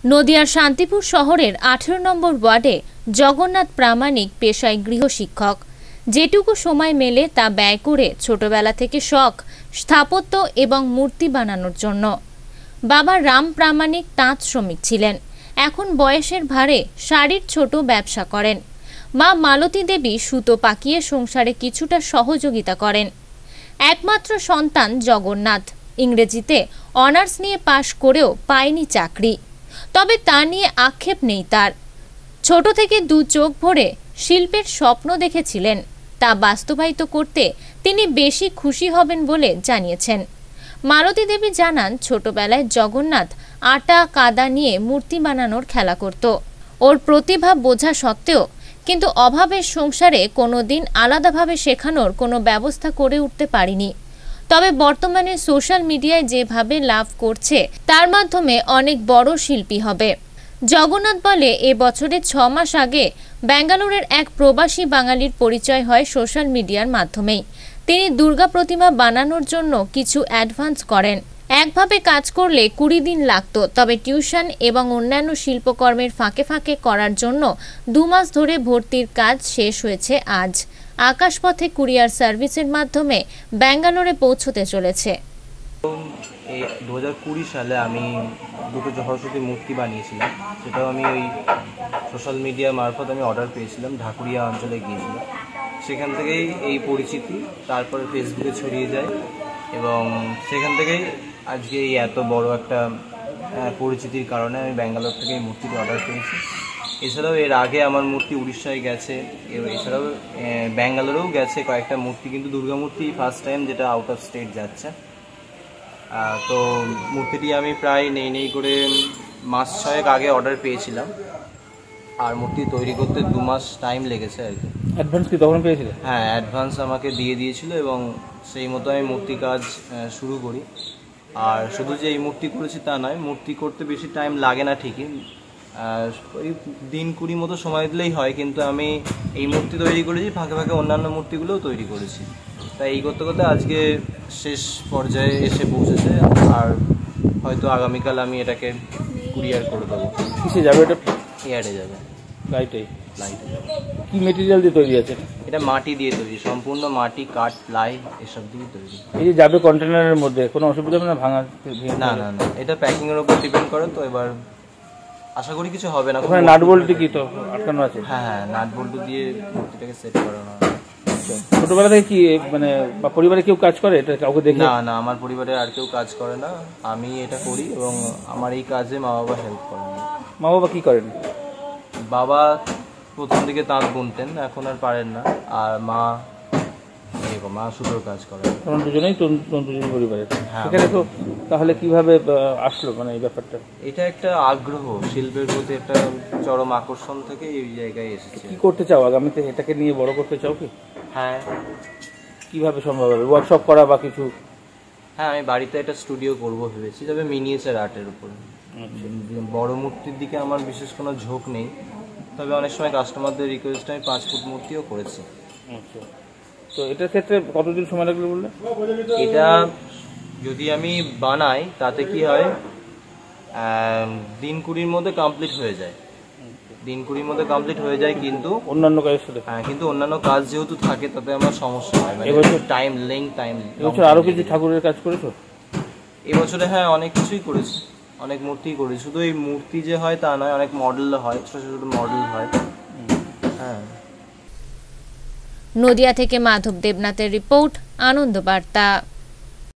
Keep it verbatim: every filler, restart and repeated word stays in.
নদিয়ার শান্তিপুর শহরের আঠেরো নম্বর ওয়ার্ডে জগন্নাথ প্রামাণিক পেশায় গৃহশিক্ষক। যেটুকু সময় মেলে তা ব্যয় করে ছোটবেলা থেকে শখ স্থাপত্য এবং মূর্তি বানানোর জন্য। বাবা রাম প্রামাণিক তাঁত শ্রমিক ছিলেন, এখন বয়সের ভারে শাড়ির ছোট ব্যবসা করেন। মা মালতী দেবী সুতো পাকিয়ে সংসারে কিছুটা সহযোগিতা করেন। একমাত্র সন্তান জগন্নাথ ইংরেজিতে অনার্স নিয়ে পাশ করেও পায়নি চাকরি, তবে তা নিয়ে আক্ষেপ নেই তার। ছোট থেকে দু চোখ ভরে শিল্পের স্বপ্ন দেখেছিলেন, তা বাস্তবায়িত করতে তিনি বেশি খুশি হবেন বলে জানিয়েছেন। মালতী দেবী জানান, ছোটবেলায় জগন্নাথ আটা কাদা নিয়ে মূর্তি বানানোর খেলা করত। ওর প্রতিভা বোঝা সত্ত্বেও কিন্তু অভাবের সংসারে কোনোদিন আলাদাভাবে শেখানোর কোনো ব্যবস্থা করে উঠতে পারিনি। তবে বর্তমানে সোশ্যাল মিডিয়ায় যেভাবে লাভ করছে তার মাধ্যমে অনেক বড় শিল্পী হবে। জগন্নাথ বলে, এ বছরের ছ মাস আগে ব্যাঙ্গালোরের এক প্রবাসী বাঙালির পরিচয় হয় সোশ্যাল মিডিয়ার মাধ্যমেই। তিনি দুর্গা প্রতিমা বানানোর জন্য কিছু অ্যাডভান্স করেন। একভাবে কাজ করলে কুড়ি দিন লাগতো, তবে টিউশন এবং অন্যান্য শিল্পকর্মের ফাঁকে ফাঁকে করার জন্য দু মাস ধরে ভর্তির কাজ শেষ হয়েছে আজ। আকাশপথে কুরিয়ার সার্ভিসের মাধ্যমে ব্যাঙ্গালোরে পৌঁছতে চলেছে। দু হাজার কুড়ি সালে আমি দুটো সরস্বতী মূর্তি বানিয়েছিলাম, সেটাও আমি ওই সোশ্যাল মিডিয়া মারফত আমি অর্ডার পেয়েছিলাম, ঢাকুরিয়া অঞ্চলে গিয়েছিলাম। সেখান থেকেই এই পরিচিতি, তারপরে ফেসবুকে ছড়িয়ে যায় এবং সেখান থেকেই আজকে এই এত বড় একটা পরিচিতির কারণে আমি ব্যাঙ্গালোর থেকে এই মূর্তিটি অর্ডার পেয়েছি। এছাড়াও এর আগে আমার মূর্তি উড়িষ্যায় গেছে, এছাড়াও ব্যাঙ্গালোরেও গেছে কয়েকটা মূর্তি, কিন্তু দুর্গা মূর্তি ফার্স্ট টাইম যেটা আউট অফ স্টেট যাচ্ছে। তো মূর্তিটি আমি প্রায় নেই নেই করে মাস ছয়েক আগে অর্ডার পেয়েছিলাম, আর মূর্তি তৈরি করতে দু মাস টাইম লেগেছে আর কি। অ্যাডভান্স কি তখন পেয়েছিল? হ্যাঁ, অ্যাডভান্স আমাকে দিয়ে দিয়েছিল এবং সেই মতো আমি মূর্তি কাজ শুরু করি। আর শুধু যে এই মূর্তি করেছি তা নয়, মূর্তি করতে বেশি টাইম লাগে না ঠিকই, ওই দিন কুড়ি মতো সময় দিলেই হয়, কিন্তু আমি এই মূর্তি তৈরি করেছি, ফাঁকে ফাঁকে অন্যান্য মূর্তিগুলোও তৈরি করেছি। তাই এই করতে করতে আজকে শেষ পর্যায়ে এসে পৌঁছেছে, আর হয়তো আগামীকাল আমি এটাকে কুরিয়ার করে দেবো। কিসে যাবে এটা? এয়ারে যাবে। লাইটেই? লাইটে যাবে। কি মেটেরিয়াল দিয়ে তৈরি আছে? এটা মাটি দিয়ে তৈরি, সম্পূর্ণ মাটি, কাঠ, প্লাই এসব দিয়ে তৈরি। এই যে যাবে কন্টেনারের মধ্যে, কোনো অসুবিধা হবে না ভাঙা? না না না, এটা প্যাকিংয়ের উপর ডিপেন্ড করে, তো এবার আশা করি কিছু হবে না। ওখানে নাট বল্টু কি তো আটকানো আছে? হ্যাঁ হ্যাঁ, নাট বল্টু দিয়ে মূর্তিটাকে সেট করানো হয়। ছোটবেলা থেকে কি মানে পরিবারে কেউ কাজ করে এটা কাউকে দেখে? না না, আমার পরিবারে আর কেউ কাজ করে না, আমি এটা করি এবং আমার এই কাজে মা বাবা হেল্প করেন। মা বাবা কি করেন? বাবা প্রথম দিকে তাঁত বুনতেন, এখন আর পারেন না, আর মা মা সুতোর কাজ করেন। তখন দুজনেই তন্তুজীবী পরিবারের। সেখানে তো তাহলে কিভাবে আসলো মানে এই ব্যাপারটা? এটা একটা আগ্রহ, শিল্পের প্রতি একটা চরম আকর্ষণ থেকে এই জায়গায় এসেছে। কি করতে চাও আগামীতে? এটাকে নিয়ে বড় করতে চাও কি? হ্যাঁ। কিভাবে সম্ভব হবে? ওয়ার্কশপ করা বা কিছু? হ্যাঁ, আমি বাড়িতে একটা স্টুডিও করবো ভেবেছি, তবে মিনিয়েচার আর্টের উপরে। বড় মূর্তির দিকে আমার বিশেষ কোনো ঝোঁক নেই, তবে অনেক সময় কাস্টমারদের রিকোয়েস্টে আমি পাঁচ ফুট মূর্তিও করেছি। আচ্ছা, তো এটার ক্ষেত্রে কতদিন সময় লাগবে বললে? এটা যদি আমি বানাই তাতে কি হয়, দিন কুড়ির মধ্যে কমপ্লিট হয়ে যায়, দিন কুড়ির মধ্যে কমপ্লিট হয়ে যায় কিন্তু অন্যান্য কাজের সাথে। হ্যাঁ, কিন্তু অন্যান্য কাজ যেহেতু থাকে তাতে আমার সমস্যা হয়, মানে টাইম লেং টাইম। এবছর আরো কিছু ঠাকুরের কাজ করেছো? এবছরে হ্যাঁ, অনেক কিছুই করেছি, অনেক মূর্তি করেছি। শুধু এই মূর্তি যে হয় তা নয়, অনেক মডেল হয়, ছোট ছোট মডেল হয়। হ্যাঁ। নদিয়া থেকে মাধব দেবনাথের রিপোর্ট, আনন্দ বার্তা।